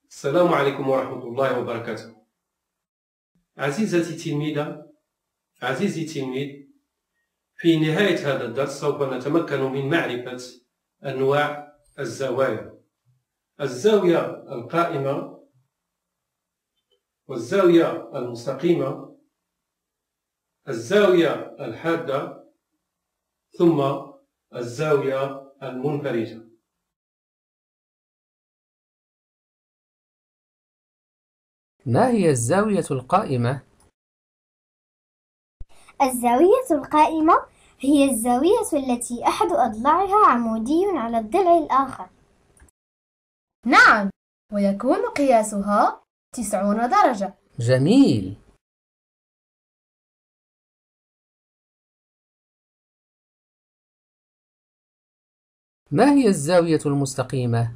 السلام عليكم ورحمة الله وبركاته. عزيزتي التلميذة، عزيزي التلميذ، في نهاية هذا الدرس سوف نتمكن من معرفة أنواع الزوايا: الزاوية القائمة، والزاوية المستقيمة، الزاوية الحادة، ثم الزاوية المنفرجة. ما هي الزاوية القائمة؟ الزاوية القائمة هي الزاوية التي أحد أضلاعها عمودي على الضلع الآخر. نعم، ويكون قياسها 90 درجة. جميل. ما هي الزاوية المستقيمة؟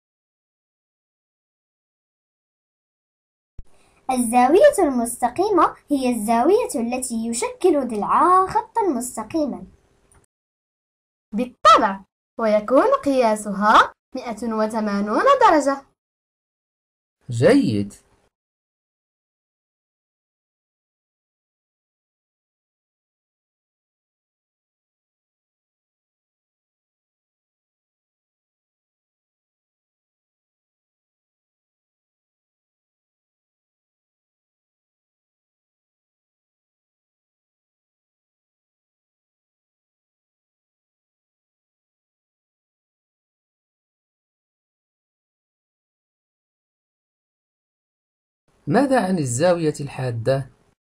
الزاوية المستقيمة هي الزاوية التي يشكل ضلعها خطا مستقيما. بالطبع، ويكون قياسها 180 درجة. جيد. ماذا عن الزاوية الحادة؟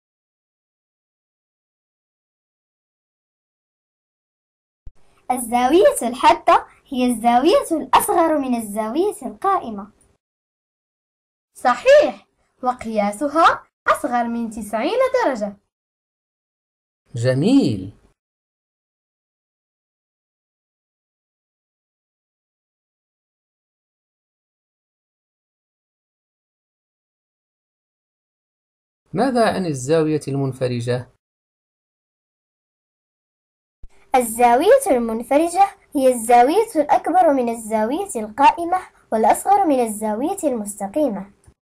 الزاوية الحادة هي الزاوية الأصغر من الزاوية القائمة. صحيح، وقياسها أصغر من 90 درجة. جميل. ماذا عن الزاوية المنفرجة؟ الزاوية المنفرجة هي الزاوية الأكبر من الزاوية القائمة والأصغر من الزاوية المستقيمة.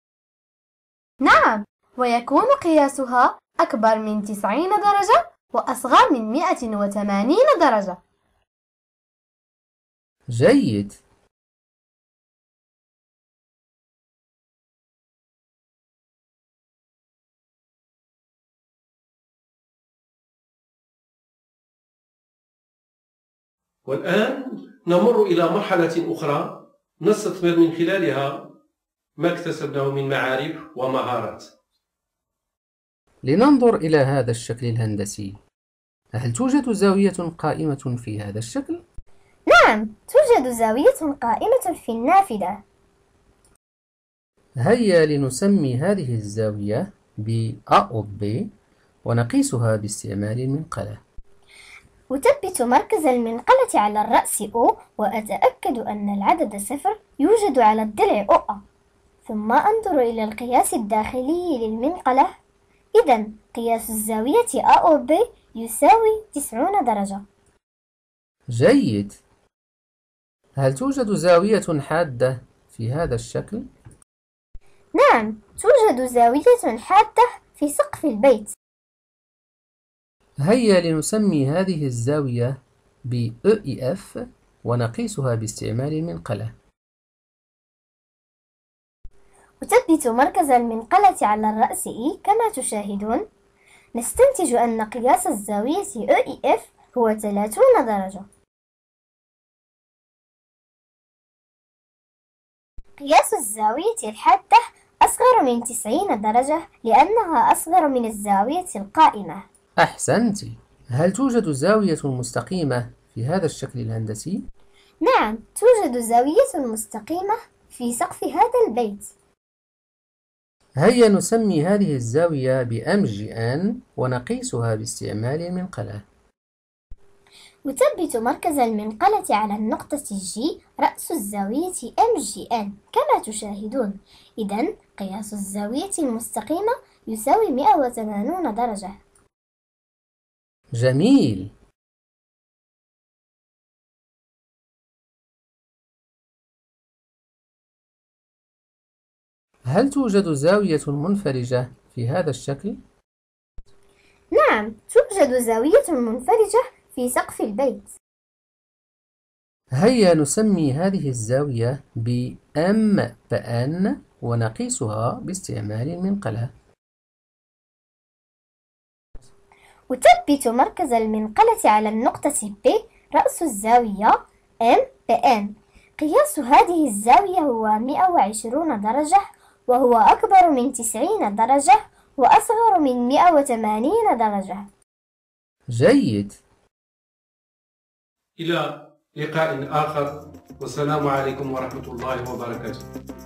نعم، ويكون قياسها أكبر من 90 درجة وأصغر من 180 درجة. جيد. والآن نمر إلى مرحلة أخرى نستثمر من خلالها ما اكتسبناه من معارف ومهارات. لننظر إلى هذا الشكل الهندسي. هل توجد زاوية قائمة في هذا الشكل؟ نعم، توجد زاوية قائمة في النافذة. هيا لنسمي هذه الزاوية ب A أو B ونقيسها باستعمال المنقلة. أثبت مركز المنقلة على الرأس O وأتأكد أن العدد 0 يوجد على الضلع OA، ثم أنظر إلى القياس الداخلي للمنقلة. إذا قياس الزاوية A أو B يساوي 90 درجة. جيد. هل توجد زاوية حادة في هذا الشكل؟ نعم، توجد زاوية حادة في سقف البيت. هيا لنسمي هذه الزاوية ب EF ونقيسها باستعمال المنقلة. أثبت مركز المنقلة على الرأس E كما تشاهدون. نستنتج أن قياس الزاوية EF هو 30 درجة. قياس الزاوية الحادة أصغر من 90 درجة لأنها أصغر من الزاوية القائمة. أحسنت. هل توجد زاوية مستقيمة في هذا الشكل الهندسي؟ نعم، توجد زاوية مستقيمة في سقف هذا البيت. هيا نسمي هذه الزاوية ب MGN ونقيسها باستعمال المنقلة. أثبت مركز المنقلة على النقطة G رأس الزاوية MGN كما تشاهدون. إذن قياس الزاوية المستقيمة يساوي 180 درجة. جميل. هل توجد زاوية منفرجة في هذا الشكل؟ نعم، توجد زاوية منفرجة في سقف البيت. هيا نسمي هذه الزاوية بMN ونقيسها باستعمال المنقلة. أثبت مركز المنقلة على النقطة B رأس الزاوية MN. قياس هذه الزاوية هو 120 درجة، وهو أكبر من 90 درجة وأصغر من 180 درجة. جيد. إلى لقاء آخر، والسلام عليكم ورحمة الله وبركاته.